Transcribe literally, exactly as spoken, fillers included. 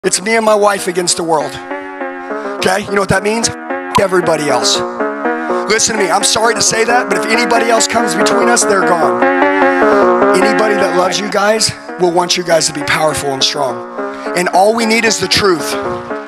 It's me and my wife against the world. Okay, you know what that means? Everybody else. Listen to me, I'm sorry to say that, but if anybody else comes between us, they're gone. Anybody that loves you guys will want you guys to be powerful and strong. And all we need is the truth.